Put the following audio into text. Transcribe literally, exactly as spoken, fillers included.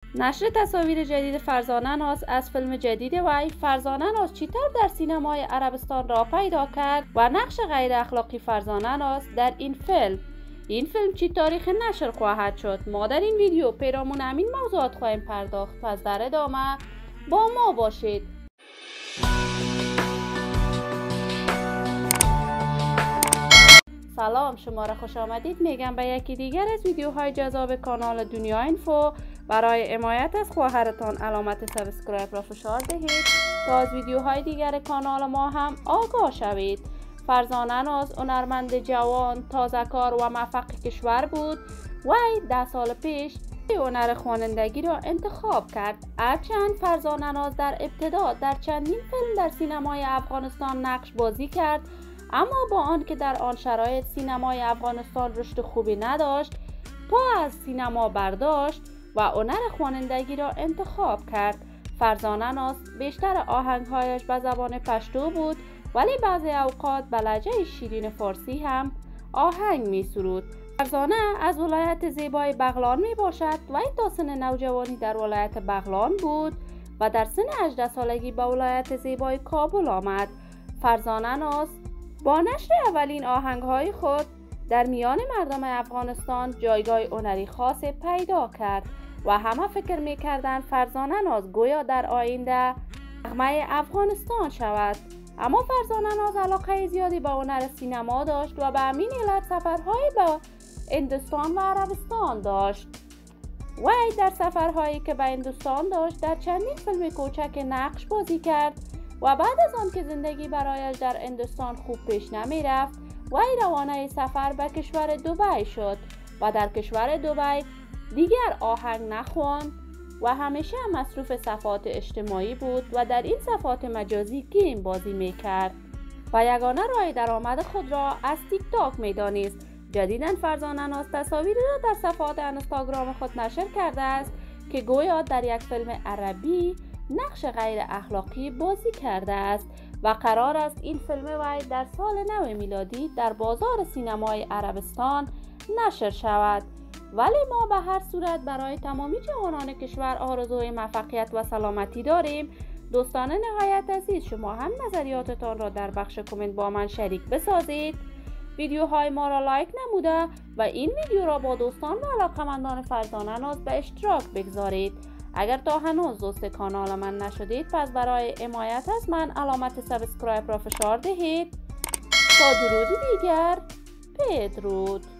نشر تصاویر جدید فرزانه ناز از فیلم جدید وی فرزانه ناز چطور در سینمای عربستان را پیدا کرد و نقش غیر اخلاقی فرزانه ناز در این فیلم. این فیلم چی تاریخ نشر خواهد شد؟ ما در این ویدیو پیرامون همین موضوعات خواهیم پرداخت. پس در ادامه با ما باشید. سلام، شما را خوش آمدید میگم به یکی دیگر از ویدیوهای جذاب کانال دنیا اینفو. برای حمایت از خواهرتان علامت سابسکرایب را فشار دهید تا از ویدیوهای دیگر کانال ما هم آگاه شوید. فرزانه ناز هنرمند جوان، تازه‌کار و موفق کشور بود. وی ده سال پیش هنر خوانندگی را انتخاب کرد. هرچند فرزانه ناز در ابتدا در چندین فیلم در سینمای افغانستان نقش بازی کرد، اما با آنکه در آن شرایط سینمای افغانستان رشد خوبی نداشت، پا از سینما برداشت و هنر خوانندگی را انتخاب کرد. فرزانه ناز بیشتر آهنگهایش به زبان پشتو بود، ولی بعضی اوقات به لهجه شیرین فارسی هم آهنگ می سرود. فرزانه از ولایت زیبای بغلان می باشد و این تا سن نوجوانی در ولایت بغلان بود و در سن هجده سالگی به ولایت زیبای کابل آمد. فرزانه ناز با نشر اولین آهنگهای خود در میان مردم افغانستان جایگاه هنری خاص پیدا کرد و همه فکر می‌کردند فرزانه ناز گویا در آینده نغمه افغانستان شود. اما فرزانه ناز علاقه زیادی به هنر سینما داشت و به همین علت سفرهایی به هندوستان و عربستان داشت. وی در سفرهایی که به هندوستان داشت در چندین فیلم کوچک نقش بازی کرد و بعد از آن که زندگی برایش در هندوستان خوب پیش نمی رفت، وی روانه سفر به کشور دبی شد و در کشور دبی دیگر آهنگ نخواند و همیشه مصروف صفحات اجتماعی بود و در این صفحات مجازی گیم بازی می کرد و یگانه راه درآمد خود را از تیک تاک می دانست. جدیداً فرزانه ناز تصاویری را در صفحات اینستاگرام خود نشر کرده است که گویا در یک فیلم عربی نقش غیر اخلاقی بازی کرده است و قرار است این فیلم وی در سال نو میلادی در بازار سینمای عربستان نشر شود. ولی ما به هر صورت برای تمامی جوانان کشور آرزوی موفقیت و سلامتی داریم. دوستان نهایت عزیز، شما هم نظریاتتان را در بخش کامنت با من شریک بسازید. ویدیوهای ما را لایک نموده و این ویدیو را با دوستان و علاقه‌مندان فرزانه ناز به اشتراک بگذارید. اگر تا هنوز دوست کانال من نشدید، پس برای حمایت از من علامت سابسکرایب را فشار دهید. تا درودی دیگر، بدرود.